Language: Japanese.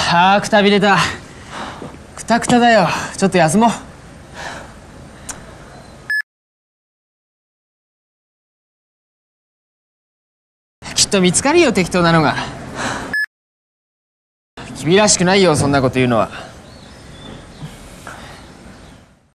あーくたびれた。くたくただよ。ちょっと休もう。きっと見つかるよ、適当なのが。君らしくないよ、そんなこと言うのは。